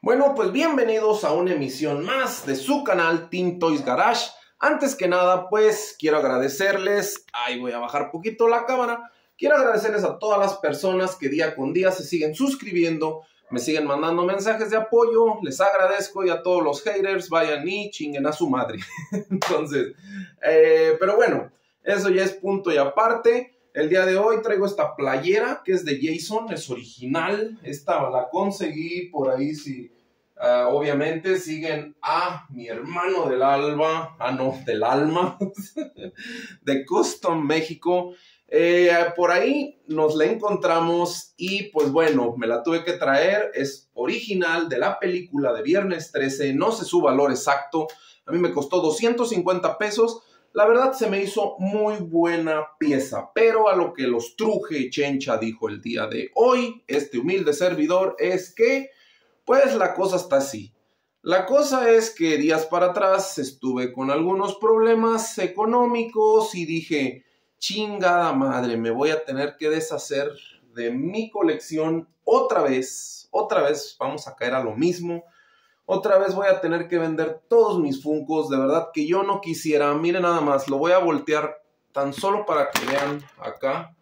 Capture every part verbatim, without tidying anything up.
Bueno, pues bienvenidos a una emisión más de su canal Team Toys Garage. Antes que nada, pues quiero agradecerles, ahí voy a bajar poquito la cámara, quiero agradecerles a todas las personas que día con día se siguen suscribiendo, me siguen mandando mensajes de apoyo, les agradezco, y a todos los haters, vayan y chinguen a su madre. Entonces, eh, pero bueno, eso ya es punto y aparte. El día de hoy traigo esta playera que es de Jason, es original, esta la conseguí por ahí, si uh, obviamente siguen a mi hermano del alba, ah no, del alma, de Custom México, eh, por ahí nos la encontramos y pues bueno, me la tuve que traer, es original de la película de Viernes trece, no sé su valor exacto, a mí me costó doscientos cincuenta pesos. La verdad se me hizo muy buena pieza, pero a lo que los Truje y Chencha dijo el día de hoy, este humilde servidor, es que, pues la cosa está así. La cosa es que días para atrás estuve con algunos problemas económicos y dije, chingada madre, me voy a tener que deshacer de mi colección otra vez, otra vez vamos a caer a lo mismo. Otra vez voy a tener que vender todos mis Funkos, de verdad que yo no quisiera. Miren nada más, lo voy a voltear tan solo para que vean acá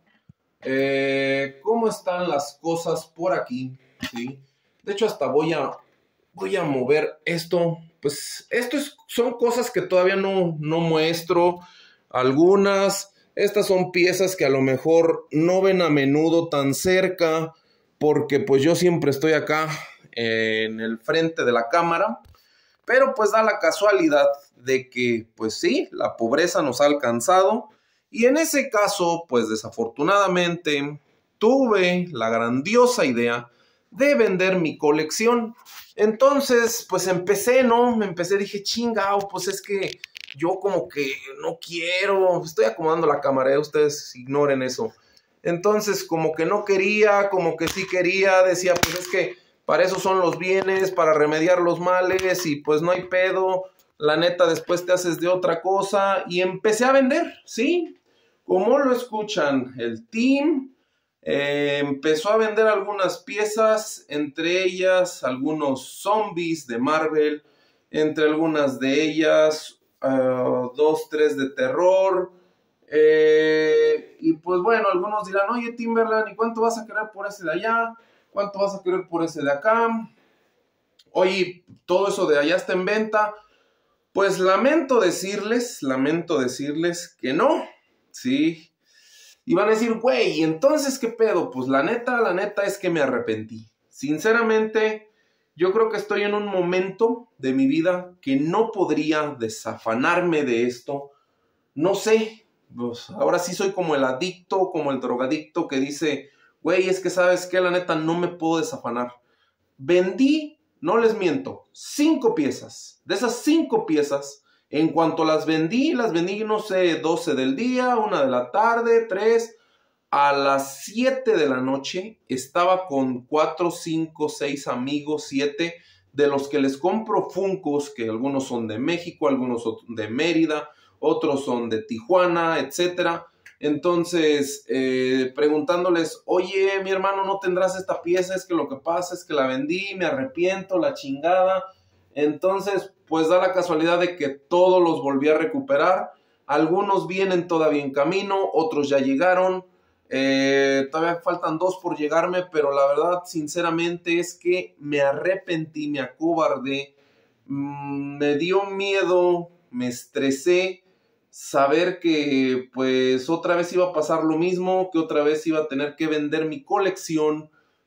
eh, cómo están las cosas por aquí, ¿sí? De hecho hasta voy a, voy a mover esto, pues esto es, son cosas que todavía no, no muestro, algunas, estas son piezas que a lo mejor no ven a menudo tan cerca, porque pues yo siempre estoy acá en el frente de la cámara, pero pues da la casualidad de que pues sí, la pobreza nos ha alcanzado y en ese caso pues desafortunadamente tuve la grandiosa idea de vender mi colección. Entonces pues empecé, ¿no? Me empecé, dije chingao, pues es que yo como que no quiero, estoy acomodando la cámara, ¿eh? Ustedes ignoren eso. Entonces como que no quería, como que sí quería, decía pues es que para eso son los bienes, para remediar los males y pues no hay pedo, la neta después te haces de otra cosa y empecé a vender, ¿sí? Como lo escuchan, el team eh, empezó a vender algunas piezas, entre ellas algunos zombies de Marvel, entre algunas de ellas uh, dos, tres de terror, eh, y pues bueno, algunos dirán, oye Timberland, ¿y cuánto vas a querer por ese de allá? ¿Cuánto vas a querer por ese de acá? Oye, todo eso de allá está en venta. Pues lamento decirles, lamento decirles que no, ¿sí? Y van a decir, güey, ¿entonces qué pedo? Pues la neta, la neta es que me arrepentí. Sinceramente, yo creo que estoy en un momento de mi vida que no podría desafanarme de esto. No sé, pues ahora sí soy como el adicto, como el drogadicto que dice, güey, es que sabes que la neta no me puedo desafanar. Vendí, no les miento, cinco piezas. De esas cinco piezas, en cuanto las vendí, las vendí, no sé, doce del día, una de la tarde, tres. A las siete de la noche estaba con cuatro, cinco, seis amigos, siete, de los que les compro Funkos, que algunos son de México, algunos son de Mérida, otros son de Tijuana, etcétera. Entonces, eh, preguntándoles, oye, mi hermano, ¿no tendrás esta pieza? Es que lo que pasa es que la vendí, me arrepiento, la chingada. Entonces, pues da la casualidad de que todos los volví a recuperar. Algunos vienen todavía en camino, otros ya llegaron. Eh, todavía faltan dos por llegarme, pero la verdad, sinceramente, es que me arrepentí, me acobardé, mmm, me dio miedo, me estresé. Saber que pues otra vez iba a pasar lo mismo, que otra vez iba a tener que vender mi colección,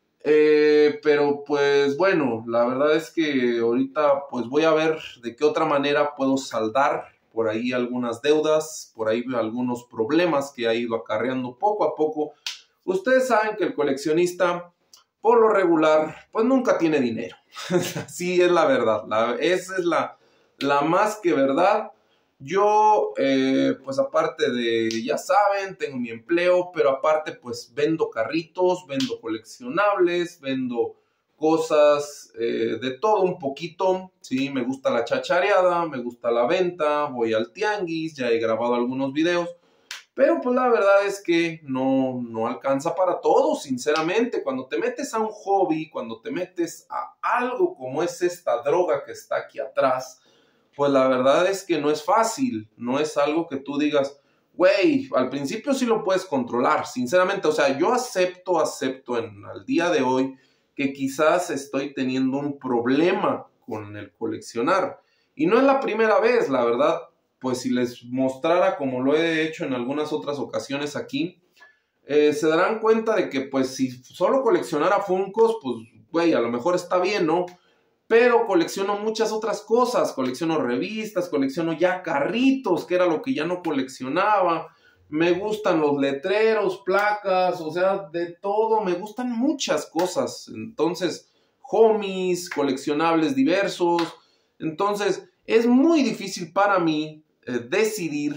eh, pero pues bueno, la verdad es que ahorita pues voy a ver de qué otra manera puedo saldar por ahí algunas deudas, por ahí algunos problemas que ha ido acarreando poco a poco. Ustedes saben que el coleccionista por lo regular pues nunca tiene dinero, así es la verdad, la, esa es la, la más que verdad. Yo, eh, pues aparte de, ya saben, tengo mi empleo, pero aparte pues vendo carritos, vendo coleccionables, vendo cosas eh, de todo un poquito, ¿sí? Me gusta la chachareada, me gusta la venta, voy al tianguis, ya he grabado algunos videos, Pero pues la verdad es que no, no alcanza para todos, sinceramente. Cuando te metes a un hobby, cuando te metes a algo como es esta droga que está aquí atrás, pues la verdad es que no es fácil, no es algo que tú digas, güey, al principio sí lo puedes controlar, sinceramente. O sea, yo acepto, acepto en al día de hoy que quizás estoy teniendo un problema con el coleccionar. Y no es la primera vez, la verdad. Pues si les mostrara como lo he hecho en algunas otras ocasiones aquí, eh, se darán cuenta de que pues si solo coleccionara Funkos, pues güey, a lo mejor está bien, ¿no? Pero colecciono muchas otras cosas, colecciono revistas, colecciono ya carritos, que era lo que ya no coleccionaba, me gustan los letreros, placas, o sea, de todo, me gustan muchas cosas, entonces, homies, coleccionables diversos, entonces, es muy difícil para mí eh, decidir,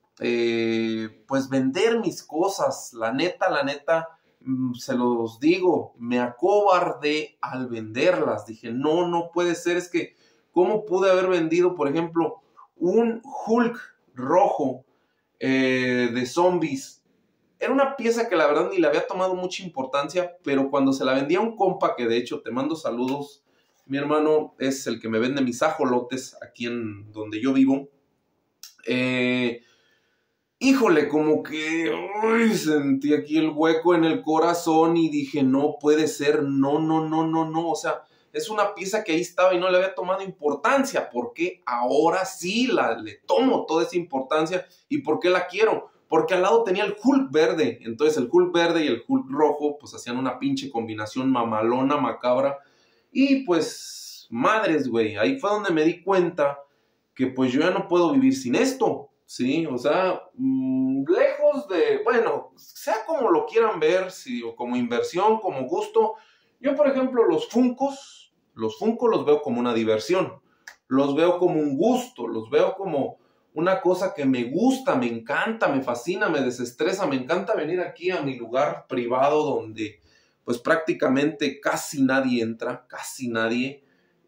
eh, pues vender mis cosas, la neta, la neta, se los digo, me acobardé al venderlas. Dije, no, no puede ser, es que, ¿cómo pude haber vendido, por ejemplo, un Hulk rojo eh, de zombies? Era una pieza que la verdad ni le había tomado mucha importancia, pero cuando se la vendía a un compa, que de hecho te mando saludos, mi hermano es el que me vende mis ajolotes aquí en donde yo vivo, eh... híjole, como que uy, sentí aquí el hueco en el corazón y dije, no puede ser, no, no, no, no, no, o sea, es una pieza que ahí estaba y no le había tomado importancia, porque ahora sí la, le tomo toda esa importancia y por qué la quiero, porque al lado tenía el Hulk verde, entonces el Hulk verde y el Hulk rojo, pues hacían una pinche combinación mamalona, macabra, y pues, madres, güey, ahí fue donde me di cuenta que pues yo ya no puedo vivir sin esto. Sí, o sea, mmm, lejos de, bueno, sea como lo quieran ver, sí, o como inversión, como gusto. Yo, por ejemplo, los Funkos, los Funkos los veo como una diversión, los veo como un gusto, los veo como una cosa que me gusta, me encanta, me fascina, me desestresa, me encanta venir aquí a mi lugar privado donde pues prácticamente casi nadie entra, casi nadie.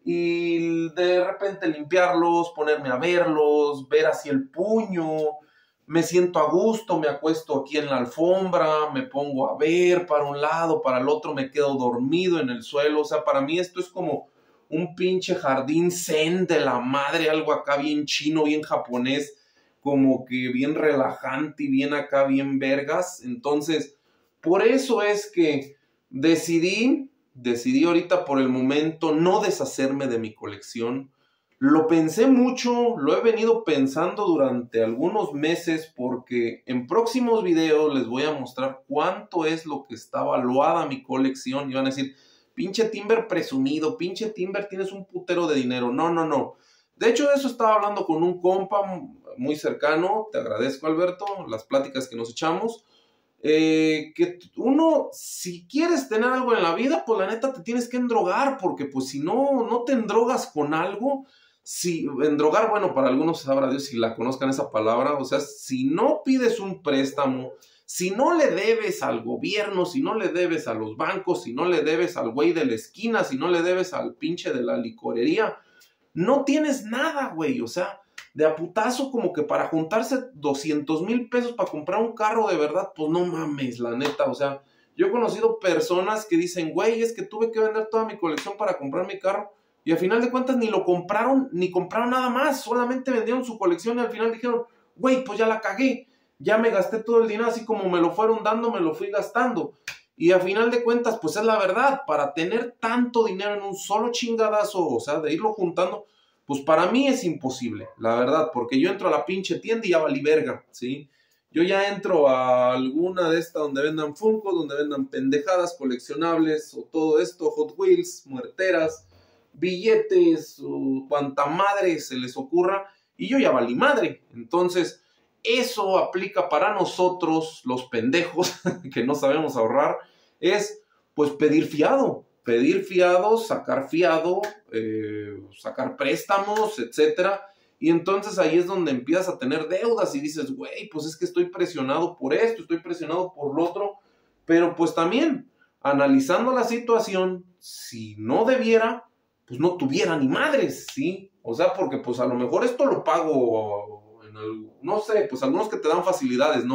Y de repente limpiarlos, ponerme a verlos, ver así el puño, me siento a gusto, me acuesto aquí en la alfombra, me pongo a ver para un lado, para el otro, me quedo dormido en el suelo. O sea, para mí esto es como un pinche jardín zen de la madre, algo acá bien chino, bien japonés, como que bien relajante y bien acá, bien vergas. Entonces, por eso es que decidí... Decidí ahorita por el momento no deshacerme de mi colección. Lo pensé mucho, lo he venido pensando durante algunos meses porque en próximos videos les voy a mostrar cuánto es lo que está valuada mi colección. Y van a decir, pinche Timber presumido, pinche Timber tienes un putero de dinero. No, no, no. De hecho de eso estaba hablando con un compa muy cercano. Te agradezco, Alberto, las pláticas que nos echamos. Eh, que uno, si quieres tener algo en la vida, pues la neta te tienes que endrogar, porque pues si no, no te endrogas con algo, si endrogar, bueno, para algunos sabrá Dios si la conozcan esa palabra, o sea, si no pides un préstamo, si no le debes al gobierno, si no le debes a los bancos, si no le debes al güey de la esquina, si no le debes al pinche de la licorería, no tienes nada, güey, o sea, de a putazo como que para juntarse doscientos mil pesos para comprar un carro de verdad, pues no mames, la neta, o sea, yo he conocido personas que dicen, güey, es que tuve que vender toda mi colección para comprar mi carro, y al final de cuentas ni lo compraron, ni compraron nada más, solamente vendieron su colección y al final dijeron, güey, pues ya la cagué, ya me gasté todo el dinero, así como me lo fueron dando, me lo fui gastando, y al final de cuentas, pues es la verdad, para tener tanto dinero en un solo chingadazo, o sea, de irlo juntando, pues para mí es imposible, la verdad, porque yo entro a la pinche tienda y ya valí verga, ¿sí? Yo ya entro a alguna de estas donde vendan Funko, donde vendan pendejadas, coleccionables, o todo esto, Hot Wheels, muerteras, billetes, o cuanta madre se les ocurra, y yo ya valí madre. Entonces, eso aplica para nosotros, los pendejos, que no sabemos ahorrar, es, pues, pedir fiado. Pedir fiado, sacar fiado, eh, sacar préstamos, etcétera. Y entonces ahí es donde empiezas a tener deudas y dices, güey, pues es que estoy presionado por esto, estoy presionado por lo otro. Pero pues también, analizando la situación, si no debiera, pues no tuviera ni madres, ¿sí? O sea, porque pues a lo mejor esto lo pago, en el, no sé, pues algunos que te dan facilidades, ¿no?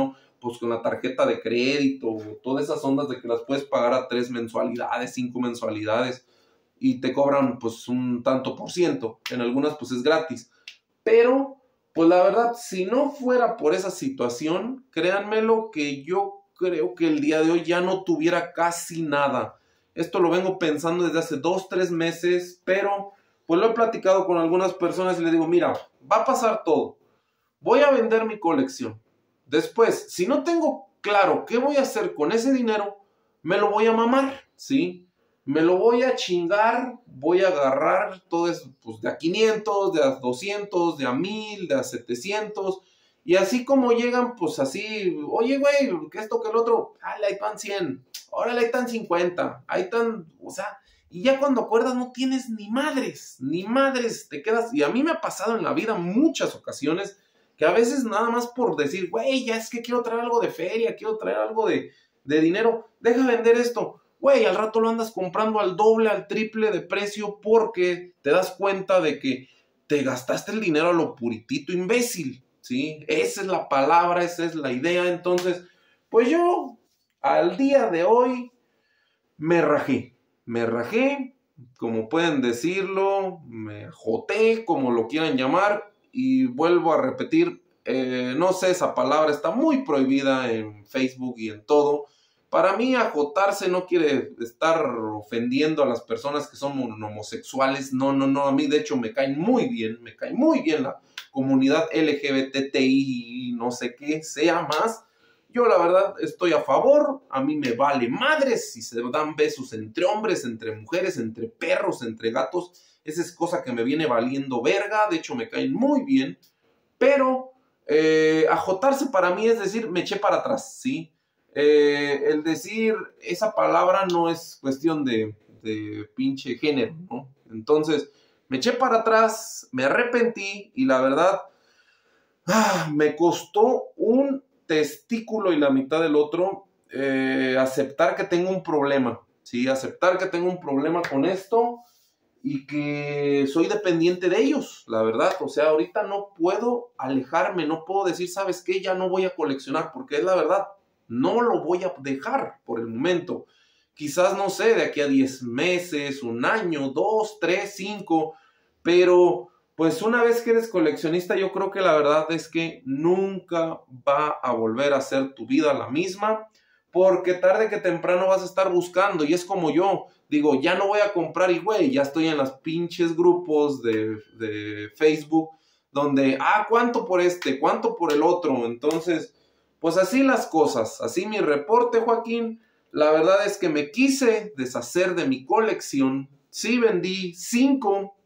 pues con la tarjeta de crédito, todas esas ondas de que las puedes pagar a tres mensualidades, cinco mensualidades, y te cobran pues un tanto por ciento. En algunas pues es gratis. Pero, pues la verdad, si no fuera por esa situación, créanmelo que yo creo que el día de hoy ya no tuviera casi nada. Esto lo vengo pensando desde hace dos, tres meses, pero pues lo he platicado con algunas personas y les digo, mira, va a pasar todo. Voy a vender mi colección. Después, si no tengo claro qué voy a hacer con ese dinero, me lo voy a mamar, ¿sí? Me lo voy a chingar, voy a agarrar todo eso, pues de a quinientos, de a doscientos, de a mil, de a setecientos, y así como llegan, pues así, oye, güey, que esto, que el otro, dale, ahí están cien, órale, ahí están cincuenta, ahí están, o sea, y ya cuando acuerdas no tienes ni madres, ni madres, te quedas, y a mí me ha pasado en la vida muchas ocasiones, que a veces nada más por decir, güey, ya es que quiero traer algo de feria, quiero traer algo de, de dinero, deja vender esto. Güey, al rato lo andas comprando al doble, al triple de precio porque te das cuenta de que te gastaste el dinero a lo puritito, imbécil, ¿sí? Esa es la palabra, esa es la idea. Entonces, pues yo al día de hoy me rajé, me rajé, como pueden decirlo, me joté, como lo quieran llamar, y vuelvo a repetir, eh, no sé, esa palabra está muy prohibida en Facebook y en todo. Para mí, ajotarse no quiere estar ofendiendo a las personas que son homosexuales. No, no, no. A mí, de hecho, me caen muy bien. Me cae muy bien la comunidad L G B T T I y no sé qué sea más. Yo, la verdad, estoy a favor. A mí me vale madres si se dan besos entre hombres, entre mujeres, entre perros, entre gatos. Esa es cosa que me viene valiendo verga. De hecho, me caen muy bien. Pero eh, ajotarse para mí es decir, me eché para atrás, ¿sí? Eh, el decir esa palabra no es cuestión de, de pinche género, ¿no? Entonces, me eché para atrás, me arrepentí y la verdad, ah, me costó un testículo y la mitad del otro eh, aceptar que tengo un problema, ¿sí? Aceptar que tengo un problema con esto y que soy dependiente de ellos, la verdad. O sea, ahorita no puedo alejarme, no puedo decir, ¿sabes qué? Ya no voy a coleccionar, porque es la verdad. No lo voy a dejar por el momento. Quizás, no sé, de aquí a diez meses, un año, dos, tres, cinco. Pero, pues una vez que eres coleccionista, yo creo que la verdad es que nunca va a volver a ser tu vida la misma. Porque tarde que temprano vas a estar buscando. Y es como yo, digo, ya no voy a comprar y güey, ya estoy en las pinches grupos de, de Facebook. Donde, ah, ¿cuánto por este? ¿Cuánto por el otro? Entonces, pues así las cosas, así mi reporte, Joaquín. La verdad es que me quise deshacer de mi colección. Sí vendí cinco.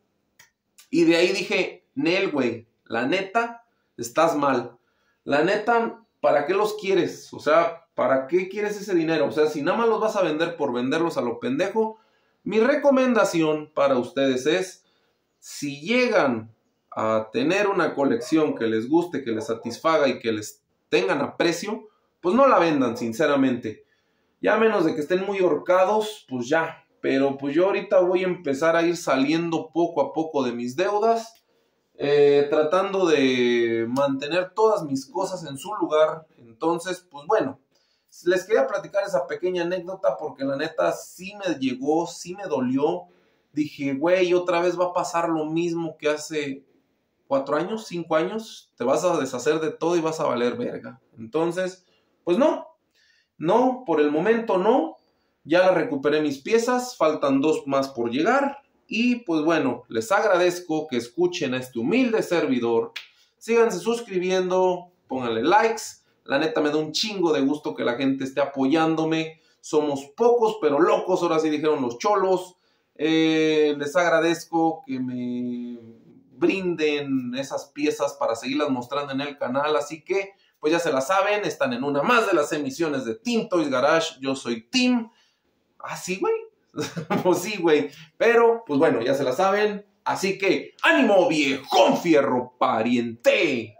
Y de ahí dije, Nel, güey, la neta, estás mal. La neta, ¿para qué los quieres? O sea, ¿para qué quieres ese dinero? O sea, si nada más los vas a vender por venderlos a lo pendejo, mi recomendación para ustedes es, si llegan a tener una colección que les guste, que les satisfaga y que les tengan aprecio, pues no la vendan, sinceramente. Ya a menos de que estén muy ahorcados, pues ya. Pero pues yo ahorita voy a empezar a ir saliendo poco a poco de mis deudas, eh, tratando de mantener todas mis cosas en su lugar. Entonces, pues bueno, les quería platicar esa pequeña anécdota porque la neta sí me llegó, sí me dolió. Dije, güey, otra vez va a pasar lo mismo que hace cuatro años, cinco años, te vas a deshacer de todo y vas a valer verga. Entonces, pues no, no, por el momento no, ya la recuperé mis piezas, faltan dos más por llegar, y pues bueno, les agradezco que escuchen a este humilde servidor, síganse suscribiendo, pónganle likes, la neta me da un chingo de gusto que la gente esté apoyándome, somos pocos pero locos, ahora sí dijeron los cholos, eh, les agradezco que me brinden esas piezas para seguirlas mostrando en el canal, así que pues ya se la saben, están en una más de las emisiones de Team Toys Garage, yo soy Tim, ah sí güey, pues sí güey, pero pues bueno, ya se la saben, así que ánimo viejón fierro pariente.